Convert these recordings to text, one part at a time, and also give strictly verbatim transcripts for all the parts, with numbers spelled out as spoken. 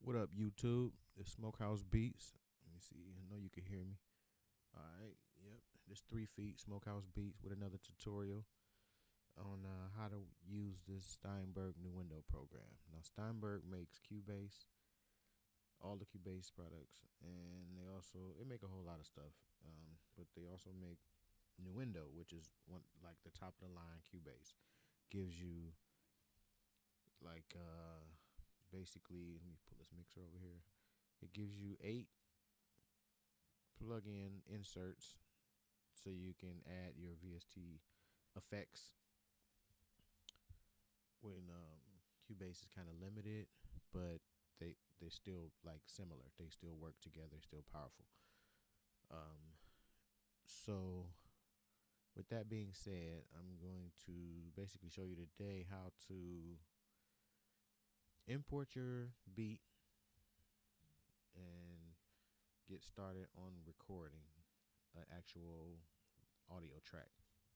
What up, YouTube? It's Smokehouse Beats. Let me see. I know you can hear me. All right. Yep. This three feet Smokehouse Beats with another tutorial on uh, how to use this Steinberg Nuendo program. Now, Steinberg makes Cubase, all the Cubase products, and they also they make a whole lot of stuff. Um, but they also make Nuendo, which is one like the top of the line Cubase. Gives you like uh, basically. Let me pull this mixer over here. It gives you eight plug-in inserts so you can add your V S T effects when um, Cubase is kind of limited, but they they still like similar. They still work together, still powerful. Um, so with that being said, I'm going to basically show you today how to import your beat and get started on recording an actual audio track.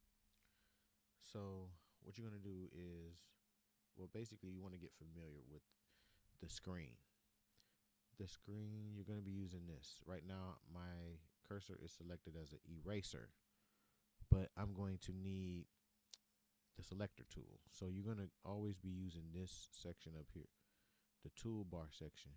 So what you're going to do is, well, basically you want to get familiar with the screen. The screen, you're going to be using this. Right now, my cursor is selected as an eraser, but I'm going to need the selector tool. So you're going to always be using this section up here, the toolbar section.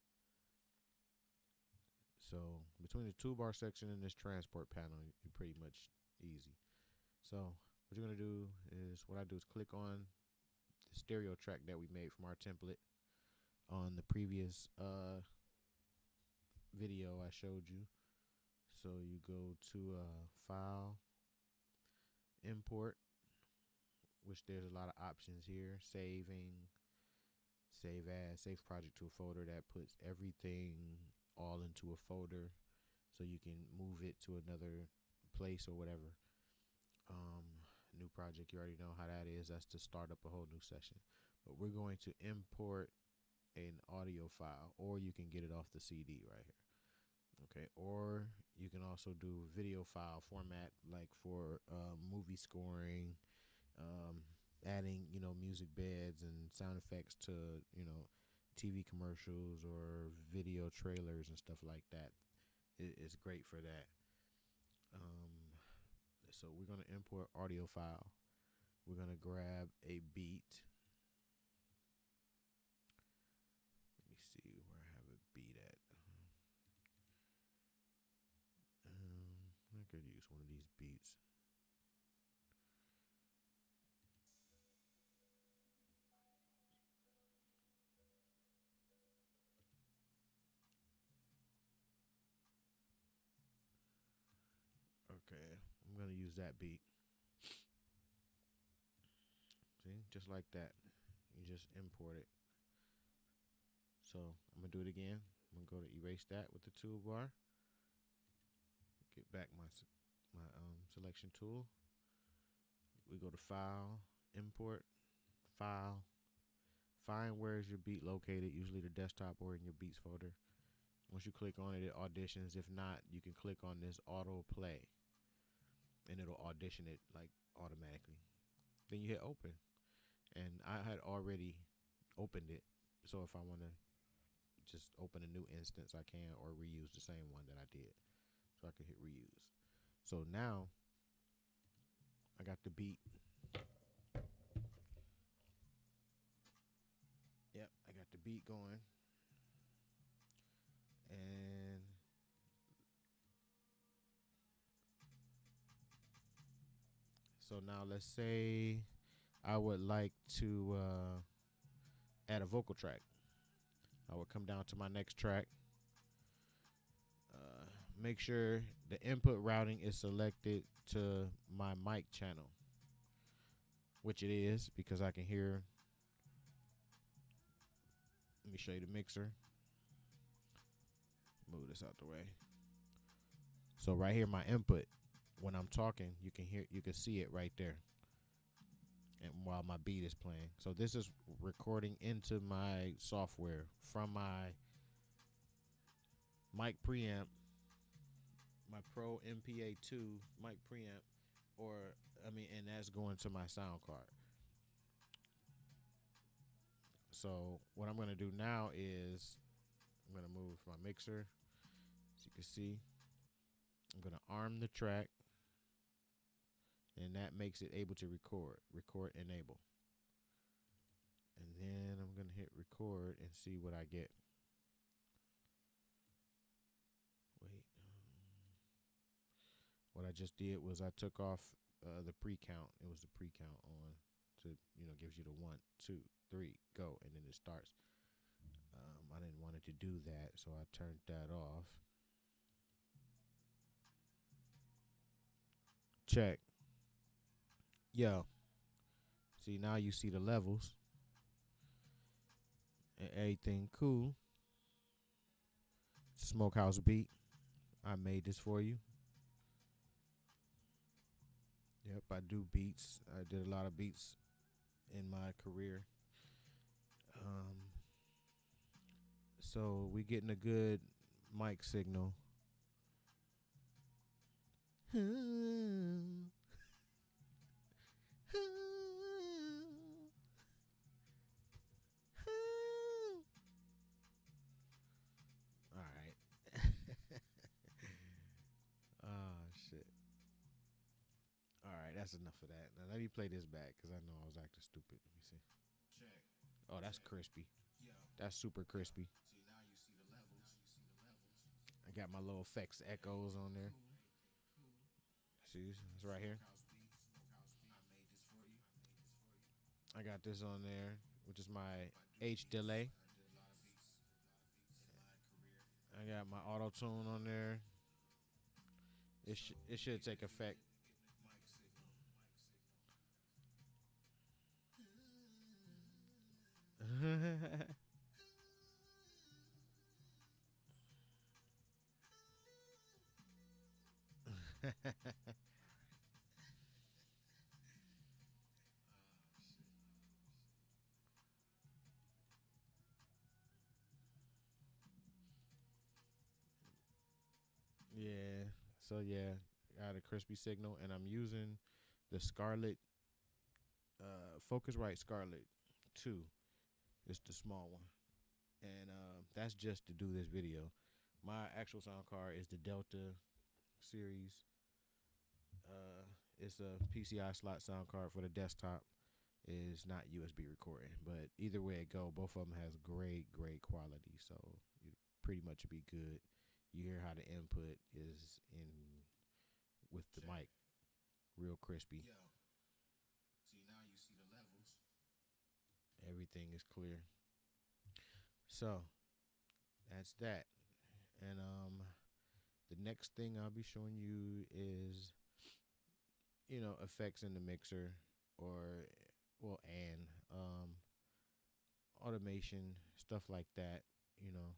So between the toolbar section and this transport panel, you're pretty much easy. So what you're going to do is, what I do is click on the stereo track that we made from our template on the previous uh, video I showed you. So you go to uh, File, Import, which there's a lot of options here. Saving, Save As, Save Project to a folder that puts everything all into a folder so you can move it to another place or whatever. Um, new project, you already know how that is. That's to start up a whole new session. But we're going to import an audio file, or you can get it off the C D right here. Okay, or you can also do video file format, like for uh, movie scoring, um, adding you know music beds and sound effects to you know T V commercials or video trailers and stuff like that. It, it's great for that. Um, so we're gonna import audio file. We're gonna grab a beat. Let me see where I have a beat at. Um, I could use one of these beats. Okay, I'm gonna use that beat. See, just like that. You just import it. So I'm gonna do it again. I'm gonna go to erase that with the toolbar. Get back my my um, selection tool. We go to File, Import, File. Find where is your beat located, usually the desktop or in your beats folder. Once you click on it, it auditions. If not, you can click on this auto play and it'll audition it like automatically. Then you hit open. And I had already opened it. So if I want to just open a new instance, I can, or reuse the same one that I did. So I can hit reuse. So now I got the beat. Yep, I got the beat going. And so now let's say I would like to uh, add a vocal track. I would come down to my next track. Uh, make sure the input routing is selected to my mic channel, which it is because I can hear. Let me show you the mixer. Move this out the way. So right here, my input. When I'm talking, you can hear, you can see it right there. And while my beat is playing, so this is recording into my software from my mic preamp, my Pro M P A two mic preamp, or I mean, and that's going to my sound card. So what I'm going to do now is I'm gonna move my mixer. As you can see, I'm gonna arm the track, and that makes it able to record. Record enable. And then I'm gonna hit record and see what I get. Wait. Um, what I just did was I took off uh, the pre-count. It was the pre-count on to, you know, gives you the one, two, three, go, and then it starts. Um, I didn't want it to do that, so I turned that off. Check. Yo. See, now you see the levels. And everything cool. Smokehouse beat. I made this for you. Yep, I do beats. I did a lot of beats in my career. Um, so we getting a good mic signal. All right. Oh shit. All right, that's enough of that. Now let me play this back because I know I was acting stupid. Let me see. Check. Oh, that's crispy. Yo. That's super crispy. See, now you see the levels. I got my little effects echoes on there. See, it's right here. I got this on there, which is my H delay. I got my auto tune on there. It sh it should take effect. Yeah. So yeah, got a crispy signal, and I'm using the Scarlett uh, Focusrite Scarlett two. It's the small one, and uh, that's just to do this video. My actual sound card is the Delta series. Uh, it's a P C I slot sound card for the desktop. Is not U S B recording, but either way it go, both of them has great, great quality. So you pretty much be good. You hear how the input is in with the Check. Mic, real crispy. Yo. See, now you see the levels. Everything is clear. So that's that. And um, the next thing I'll be showing you is, you know, effects in the mixer, or well, and um, automation, stuff like that, you know.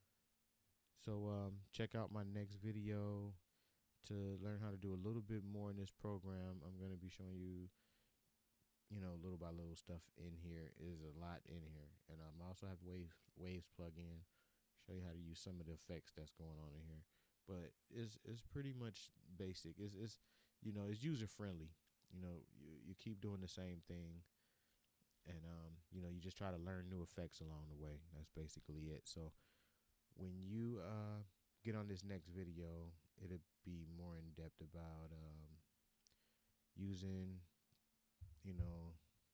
So um, check out my next video to learn how to do a little bit more in this program. I'm going to be showing you, you know, little by little stuff in here. Is a lot in here. And um, I also have Wave, Waves plug-in, show you how to use some of the effects that's going on in here. But it's, it's pretty much basic. It's, it's you know, it's user-friendly. You know, you, you keep doing the same thing. And, um, you know, you just try to learn new effects along the way. That's basically it. So when you uh, get on this next video, it'll be more in depth about um, using, you know,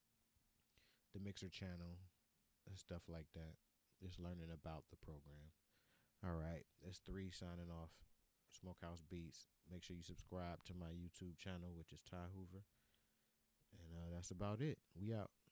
the mixer channel and stuff like that. Just learning about the program. All right, that's three signing off. Smokehouse Beats. Make sure you subscribe to my YouTube channel, which is Ty Hoover. And uh, that's about it. We out.